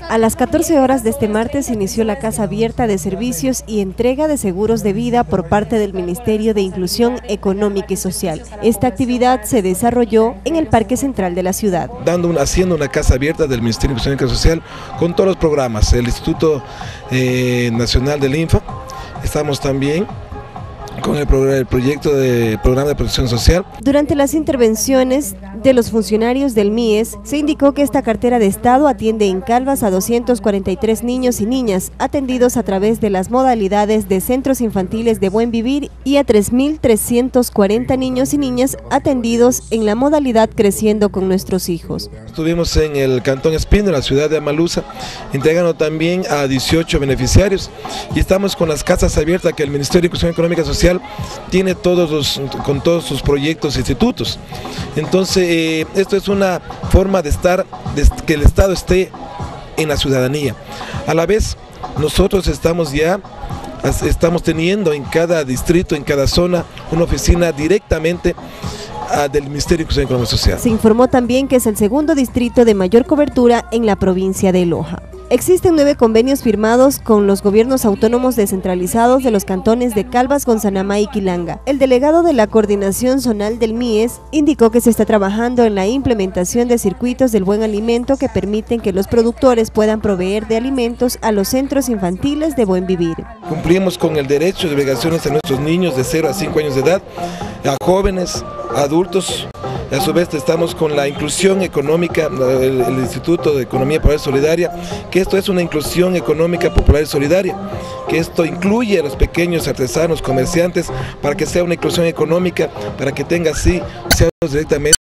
A las 14 horas de este martes inició la Casa Abierta de Servicios y Entrega de Seguros de Vida por parte del Ministerio de Inclusión Económica y Social. Esta actividad se desarrolló en el Parque Central de la ciudad. Haciendo una Casa Abierta del Ministerio de Inclusión Económica y Social con todos los programas, el Instituto Nacional del Info, estamos también con el proyecto de programa de protección social. Durante las intervenciones de los funcionarios del MIES, se indicó que esta cartera de Estado atiende en Calvas a 243 niños y niñas atendidos a través de las modalidades de centros infantiles de Buen Vivir y a 3.340 niños y niñas atendidos en la modalidad Creciendo con Nuestros Hijos. Estuvimos en el Cantón Espino, en la ciudad de Amaluza, entregando también a 18 beneficiarios, y estamos con las casas abiertas que el Ministerio de Inclusión Económica y Social tiene con todos sus proyectos e institutos. Entonces esto es una forma de que el Estado esté en la ciudadanía. A la vez nosotros estamos teniendo en cada distrito, en cada zona, una oficina directamente del Ministerio de Inclusión Económica y Social. Se informó también que es el segundo distrito de mayor cobertura en la provincia de Loja. Existen 9 convenios firmados con los gobiernos autónomos descentralizados de los cantones de Calvas, Gonzanamá y Quilanga. El delegado de la Coordinación Zonal del MIES indicó que se está trabajando en la implementación de circuitos del buen alimento que permiten que los productores puedan proveer de alimentos a los centros infantiles de Buen Vivir. Cumplimos con el derecho y obligaciones de nuestros niños de 0 a 5 años de edad, a jóvenes, a adultos. A su vez estamos con la inclusión económica, el Instituto de Economía Popular y Solidaria, que esto es una inclusión económica popular y solidaria, que esto incluye a los pequeños artesanos, comerciantes, para que sea una inclusión económica, para que tenga así, sea directamente